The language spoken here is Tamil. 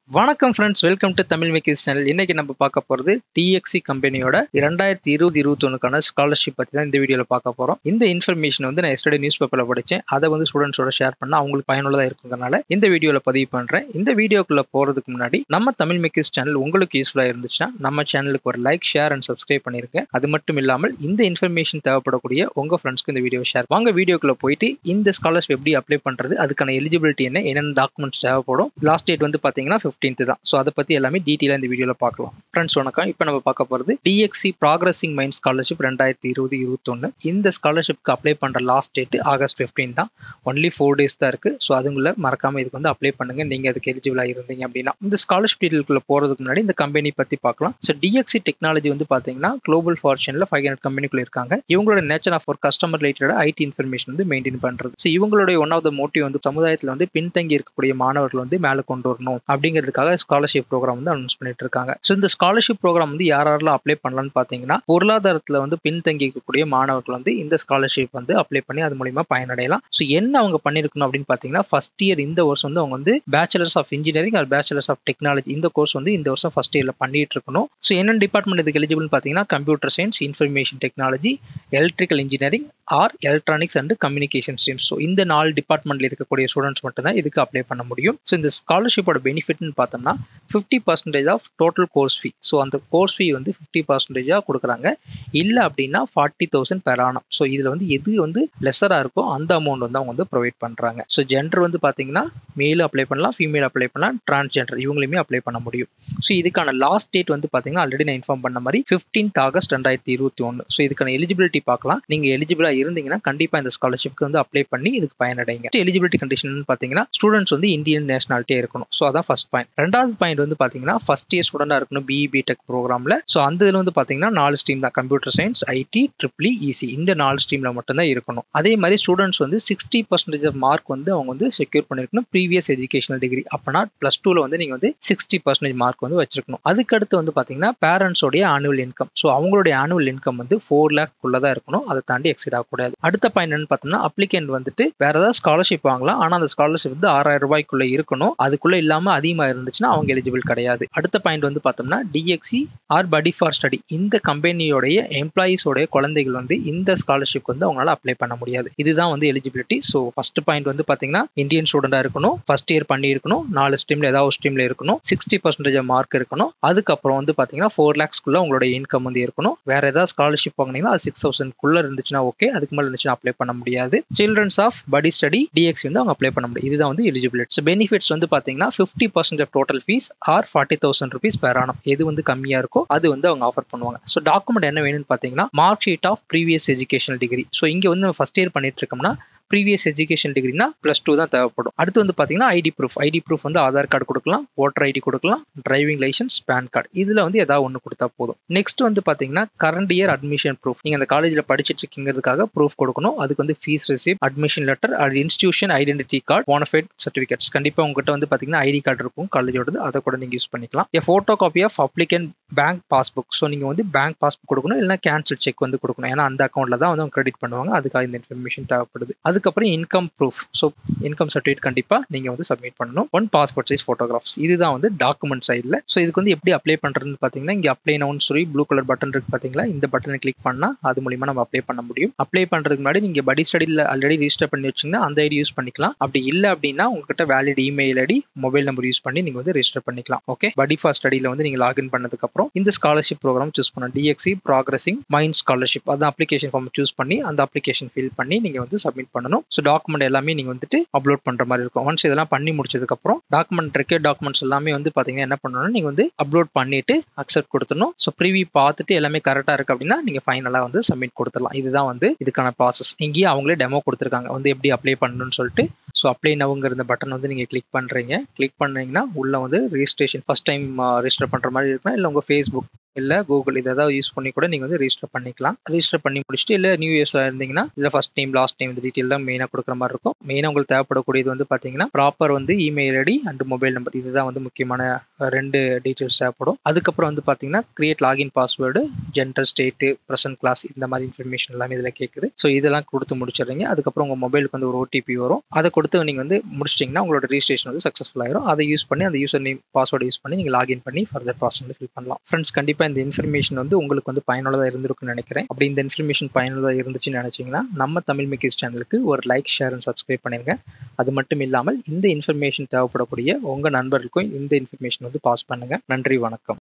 வணக்கம் ஃப்ரெண்ட்ஸ், வெல்கம் டு தமிழ் மெக்கீஸ் சேனல். இன்னைக்கு நம்ம பார்க்க போகிறது DXC கம்பெனியோட 2020-21க்கான ஸ்காலர்ஷிப் பற்றி தான் இந்த வீடியோவில் பார்க்க போகிறோம். இந்த இன்ஃபர்மேஷன் நான் எஸ்டர்டே நியூஸ் பேப்பரில் படித்தேன். அதை ஸ்டூடெண்ட்ஸோட ஷேர் பண்ணால் அவங்களுக்கு பயனுள்ளதாக இருக்குங்கிறனால இந்த வீடியோவில் பதிவு பண்ணுறேன். இந்த வீடியோக்குள்ளே போகிறதுக்கு முன்னாடி நம்ம தமிழ் மெக்கீஸ் சேனல் உங்களுக்கு யூஸ்ஃபுல்லாக இருந்துச்சுன்னா நம்ம சேனலுக்கு ஒரு லைக், ஷேர் அண்ட் சப்ஸ்கிரைப் பண்ணியிருக்கேன். அது மட்டும் இல்லாமல் இந்த இன்ஃபர்மேஷன் தேவைப்படக்கூடிய உங்கள் ஃப்ரெண்ட்ஸ்க்கு இந்த வீடியோ ஷேர் வாங்க. வீடியோக்குள்ளே போயிட்டு இந்த ஸ்காலர்ஷிப் எப்படி அப்ளை பண்ணுறது, அதுக்கான எலிஜிபிலிட்டி என்னென்ன டாக்குமெண்ட்ஸ் தேவைப்படும், லாஸ்ட் டேட் பார்த்தீங்கன்னா 15th தான். ஸோ அதை பற்றி எல்லாமே டீட்டெயிலாக இந்த வீடியோவில் பார்க்கலாம். ஃப்ரெண்ட்ஸ் வணக்கம். இப்போ நம்ம பார்க்க போகிறது DXC ப்ராக்ரஸிங் மைண்ட் ஸ்காலர்ஷிப் 2020-21. இந்த ஸ்காலர்ஷிப்க்கு அப்ளை பண்ணுற லாஸ்ட் டேட் ஆகஸ்ட் 15 தான். ஒன்லி 4 days தான் இருக்குது. ஸோ அதுக்குள்ள மறக்காமல் இதுக்கு அப்ளை பண்ணுங்க நீங்கள் அதுக்கு எலிஜிபிளாக இருந்தீங்க அப்படின்னா. இந்த ஸ்காலர்ஷிப் டீட்டெயிலுக்குள்ள போகிறதுக்கு முன்னாடி இந்த கம்பெனி பற்றி பார்க்கலாம். ஸோ DXC டெக்னாலஜி பார்த்தீங்கன்னா குளோபல் ஃபார்ச்சூனில் 500 கம்பெனிக்குள்ள இருக்காங்க. இவங்களோட நேச்சர் ஆஃப் ஒரு customer related IT information maintain பண்ணுறது. ஸோ இவங்களுடைய ஒன் ஆஃப் த மோட்டிவ் சமுதாயத்தில் பின்தங்கி இருக்கக்கூடிய மாணவர்கள் மேலே கொண்டு வரணும் அப்படிங்கிறதுக்காக ஸ்காலர்ஷிப் ப்ரோக்ராம் அனௌன்ஸ் பண்ணிட்டு இருக்காங்க. ஸோ இந்த ஸ்காலர்ஷிப் ப்ரோக்ராம் யாரெல்லாம் அப்ளை பண்ணலாம்னு பார்த்தீங்கன்னா, பொருளாதாரத்தில் பின்தங்கி இருக்கக்கூடிய மாணவர்கள் இந்த ஸ்காலர்ஷிப் அப்ளை பண்ணி அது மூலியமா பயனடையலாம். ஸோ என்ன அவங்க பண்ணிருக்கணும் அப்படின்னு பார்த்தீங்கன்னா, ஃபர்ஸ்ட் இயர் இந்த வருஷம் அவங்க bachelors of engineering or bachelors of technology இந்த கோர்ஸ் இந்த வருஷம் ஃபர்ஸ்ட் இயர்ல பண்ணிட்டு இருக்கணும். ஸோ என்ன டிபார்ட்மெண்ட் இதுக்கு எலிஜிபிள் பார்த்தீங்கன்னா, computer science, information technology, electrical engineering or electronics and communication streams. So இந்த 4 டிபார்ட்மெண்ட்ல இருக்கக்கூடிய ஸ்டூடெண்ட்ஸ் மட்டும் தான் இதுக்கு அப்ளை பண்ண முடியும். ஸோ இந்த ஸ்காலர்ஷிப்போட பெனிஃபிட்னு பார்த்தோம்னா 50% of total course fee. So அந்த கோர்ஸ் ஃபீ 50% கொடுக்குறாங்க. இல்லை அப்படின்னா 40,000 பெர் ஆனம். ஸோ இதில் எது லெஸராக இருக்கோ அந்த அமௌண்ட் அவங்க ப்ரொவைட் பண்ணுறாங்க. ஸோ ஜெண்டர் பார்த்தீங்கன்னா மேலும் அப்ளை பண்ணலாம், ஃபீமேல் அப்ளை பண்ணலாம், டிரான்ஸ்ஜெண்டர் இவங்களுமே அப்ளை பண்ண முடியும். ஸோ இதுக்கான லாஸ்ட் டேட் பார்த்தீங்கன்னா ஆல்ரெடி நான் இன்ஃபார்ம் பண்ண மாதிரி 15th ஆகஸ்ட் 2021. ஸோ இதுக்கான எலிஜிபிலிட்டி பார்க்கலாம். நீங்கள் எலிஜிபிளாக இருந்தீங்கன்னா கண்டிப்பாக இந்த ஸ்காலர்ஷிப்க்கு அப்ளை பண்ணி இதுக்கு பயனடைங்க. எலிஜிபிலிட்டி கண்டிஷன் பார்த்தீங்கன்னா ஸ்டூடெண்ட்ஸ் இந்தியன் நேஷனாலிட்டியாக இருக்கணும். ஸோ அதான் ஃபர்ஸ்ட் பாயிண்ட். ரெண்டாவது பாயிண்ட் பார்த்தீங்கன்னா ஃபர்ஸ்ட் இயர் ஸ்டூடெண்டாக இருக்கணும் BE BTech ப்ரோக்ராமில். ஸோ அந்த இதில் பார்த்தீங்கன்னா 4 ஸ்ட்ரீம் தான், computer science, IT, EEE, ECE இந்த 4 ஸ்ட்ரீமில் மட்டும்தான் இருக்கணும். அதே மாதிரி ஸ்டூடெண்ட்ஸ் 60% ஆஃப் மார்க் அவங்க செக்யூர் பண்ணிருக்கணும் ப்ரீவியஸ் எஜுகேஷனல் டிகிரி. அப்போனா +2ல நீங்கள் 60% மார்க் வச்சிருக்கணும். அதுக்கடுத்து பார்த்தீங்கன்னா பேரண்ட்ஸோடைய ஆனுவல் இன்கம். ஸோ அவங்களுடைய ஆனுவல் இன்கம் 4 lakh தான் இருக்கணும். அதை தாண்டி எக்ஸிட் ஆகக்கூடாது. அடுத்த பாயிண்ட் என்னன்னு பார்த்தோம்னா, அப்ளிகேண்ட் வேற ஏதாவது ஸ்காலர்ஷிப் வாங்கலாம். ஆனால் அந்த ஸ்காலர்ஷிப் 6,000 ரூபாய்க்குள்ள இருக்கணும். அதுக்குள்ள இல்லாமல் அதிகமாக இருந்துச்சுன்னா அவங்க எலிஜிபிள் கிடையாது. அடுத்த பாயிண்ட் பார்த்தோம்னா DXC or buddy for study இந்த கம்பெனியோடைய எம்ப்ளாயிஸோடைய குழந்தைகள் இந்த ஸ்காலர்ஷிப் அவங்களால அப்ளை பண்ண முடியாது. இதுதான் எலிஜிபிலிட்டி. ஸோ ஃபர்ஸ்ட் பாயிண்ட் பார்த்தீங்கன்னா இந்தியன் ஸ்டூடெண்டா இருக்கணும், ஃபர்ஸ்ட் இயர் பண்ணி இருக்கணும், 4 ஸ்ட்ரீம்ல ஏதாவது ஸ்ட்ரீம்ல இருக்கணும், 60% மார்க் இருக்கணும். அதுக்கப்புறம் பார்த்தீங்கன்னா 4 lakhsக்குள்ள உங்களோட இன்கம் இருக்கணும். வேற ஏதாவது ஸ்காலர்ஷிப் வாங்கினீங்கன்னா அது 6,000 இருந்துச்சுன்னா ஓகே, அதுக்கு மேல இருந்துச்சுன்னா அப்ளை பண்ண முடியாது. Childrens of buddy study DXC அவங்க அப்ளை பண்ண முடியும். இதுதான் எலிஜிபிலிட்டி. ஸோ பெனிஃபிட்ஸ் பார்த்தீங்கன்னா 50% of total fees or 40,000 rupees per annum. எது கம்மியா இருக்கோ அது அவங்க ஆஃபர் பண்ணுவாங்க. ஸோ டாக்குமெண்ட் என்ன வேணும்னு பார்த்தீங்கன்னா, mark sheet of previous educational degree. So இங்க நம்ம ஃபர்ஸ்ட் இயர் பண்ணிட்டு இருக்கோம்னா ப்ரீவியஸ் எஜுகேஷன் டிகிரினா +2 தான் தேவைப்படும். அடுத்து பார்த்தீங்கன்னா ஐடி ப்ரூஃப் ஆதார் கார்டு கொடுக்கலாம், ஓட்டர் ஐடி கொடுக்கலாம், டிரைவிங் லைசன்ஸ், பேன் கார்டு இதில் ஏதாவது ஒன்று கொடுத்தா போதும். நெக்ஸ்ட் பார்த்தீங்கன்னா கரண்ட் இயர் அட்மிஷன் ப்ரூஃப். நீங்கள் அந்த காலேஜில் படிச்சுட்டு இருக்கீங்கிறதுக்காக ப்ரூஃப் கொடுக்கணும். அதுக்கு fees receipt, admission letter, institution identity card, bonafide certificates. கண்டிப்பாக உங்ககிட்ட பார்த்தீங்கன்னா ஐடி கார்டு இருக்கும் காலேஜோடது, அதை கூட நீங்கள் யூஸ் பண்ணிக்கலாம். Photocopy of applicant bank passbook. So நீங்கள் பேங்க் பாஸ்புக் கொடுக்கணும், இல்லைனா கேன்சல் செக் கொடுக்கணும். ஏன்னா அந்த அக்கௌண்ட்ல தான் கிரெடிட் பண்ணுவாங்க. அதுக்காக இந்த இன்ஃபர்மேஷன் தேவைப்படுது. அதுக்கப்புறம் income proof. So income certificate கண்டிப்பாக நீங்கள் சப்மிட் பண்ணணும். 1 பாஸ்போர்ட் சைஸ் ஃபோட்டோகிராஃப்ஸ். இதுதான் டாக்குமெண்ட் சைடில். ஸோ இதுக்கு எப்படி அப்ளை பண்ணுறதுன்னு பார்த்தீங்கன்னா, இங்கே அப்ளை நவுன்னு சொல்லி ப்ளூ கலர் பட்டன் இருக்கு பார்த்தீங்களா, இந்த பட்டனை கிளிக் பண்ணால் அது மூலியமாக நம்ம அப்ளை பண்ண முடியும். அப்ளை பண்ணுறதுக்கு முன்னாடி நீங்கள் படி ஸ்டடியில் ஆல்ரெடி ரிஜிஸ்டர் பண்ணி வச்சிங்கன்னா அந்த ஐடி யூஸ் பண்ணிக்கலாம். அப்படி இல்லை அப்படின்னா உங்ககிட்ட valid email ID, mobile number use பண்ணி நீங்கள் ரிஜிஸ்டர் பண்ணிக்கலாம். ஓகே, படி ஃபார் ஸ்டடியில் நீங்கள் லாகின் பண்ணதுக்கப்புறம் இந்த ஸ்காலர்ஷிப் ப்ரோக்ராம் சூஸ் பண்ணணும். DXC progressing mind scholarship. அந்த அப்ளிகேஷன் ஃபார்ம் சூஸ் பண்ணி அந்த அப்ளிகேஷன் ஃபில் பண்ணி நீங்கள் சப்மிட் பண்ணணும். ஸோ டாக்குமெண்ட் எல்லாமே நீங்கள் அப்லோட் பண்ற மாதிரி இருக்கும். ஒன்ஸ் இதெல்லாம் பண்ணி முடிச்சதுக்கு அப்புறம் டாக்குமெண்ட்ஸ் எல்லாமே பார்த்தீங்கன்னா என்ன பண்ணணும், நீங்க அப்லோட் பண்ணிட்டு அக்செப்ட் கொடுத்துடணும். ஸோ ப்ரிவியூ பார்த்துட்டு எல்லாமே கரெக்டா இருக்கு அப்படின்னா நீங்க ஃபைனலா சப்மிட் கொடுத்துடலாம். இதுதான் இதுக்கான ப்ராசஸ். இங்கேயே அவங்களே டெமோ கொடுத்துருக்காங்க எப்படி அப்ளை பண்ணணும்னு சொல்லிட்டு. ஸோ அப்ளை நவுங்கிற இந்த பட்டன் நீங்கள் கிளிக் பண்ணுறீங்க. கிளிக் பண்ணீங்கன்னா உள்ள ரெஜிஸ்ட்ரேஷன் ஃபர்ஸ்ட் டைம் ரெஜிஸ்டர் பண்ணுற மாதிரி இருக்கும். இல்லை உங்கள் ஃபேஸ்புக் இல்ல கூகுள் இதை ஏதாவது யூஸ் பண்ணி கூட நீங்க வந்து ரெஜிஸ்டர் பண்ணிக்கலாம். ரெஜிஸ்டர் பண்ணி முடிச்சுட்டு இல்ல நியூ இயர்ஸா இருந்தீங்கன்னா இதுல ஃபர்ஸ்ட் நேம் லாஸ்ட் நேம் இந்த டீட்டெயில் தான் மெயினா கொடுக்குற மாதிரி இருக்கும். மெயினா உங்களுக்கு தேவைப்படக்கூடியது வந்து பாத்தீங்கன்னா ப்ராப்பர் வந்து email ID and mobile number, இதுதான் வந்து முக்கியமான 2 டீட்டெயில்ஸ் தேவைப்படும். அதுக்கப்புறம் வந்து பாத்தீங்கன்னா create login password, gender, state, present class, இந்த மாதிரி இன்ஃபர்மேஷன் எல்லாமே இதுல கேட்குது. ஸோ இதெல்லாம் கொடுத்து முடிச்சிடுறீங்க. அதுக்கப்புறம் உங்க மொபைலுக்கு வந்து ஒரு ஓடிபி வரும். அதை கொடுத்து நீங்க வந்து முடிச்சிட்டிங்கன்னா உங்களோட ரெஜிஸ்ட்ரேஷன் வந்து சக்ஸஸ்ஃபுல் ஆயிரும். அதை யூஸ் பண்ணி அந்த யூசர் நேம் பாஸ்வேர்டு யூஸ் பண்ணி நீங்க லாகின் பண்ணி ஃபர்தர் ப்ராசஸ் வந்து ஃபில் பண்ணலாம். ஃப்ரெண்ட்ஸ், கண்டிப்பா இந்த இன்ஃபர்மேஷன் வந்து உங்களுக்கு வந்து பயனுள்ளதா இருந்திருக்கும்னு நினைக்கிறேன். அப்படி இந்த இன்ஃபர்மேஷன் பயனுள்ளதா இருந்துச்சுன்னு நினைச்சீங்கன்னா நம்ம தமிழ் மெக்கீஸ் சேனலுக்கு ஒரு லைக், ஷேர் அண்ட் சப்ஸ்கிரைப் பண்ணிருங்க. அது மட்டும் இல்லாமல் இந்த இன்ஃபர்மேஷன் தேவைப்படக்கூடிய உங்க நண்பர்களுக்கும் இந்த இன்ஃபர்மேஷன் வந்து பாஸ் பண்ணுங்க. நன்றி, வணக்கம்.